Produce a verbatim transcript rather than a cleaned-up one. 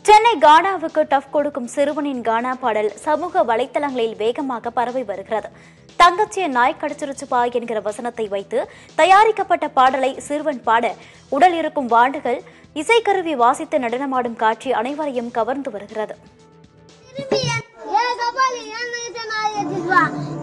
Chennai கானாவுக்கு tough கொடுக்கும் சிறுவனின் கானா பாடல் சமூக வலைதளங்களில் வேகமாக பரவி வருகிறது. தங்கச்சிய நாய் கடிச்சிருச்சுப்பா என்கிற வசனத்தை வைத்து தயாரிக்கப்பட்ட பாடலை சிறுவன் பாட உடல் இருக்கும் வாண்டுகள் இசைக்கருவி வாசித்து நடனமாடும் காட்சி அனைவரையும் கவர்ந்து வருகிறது.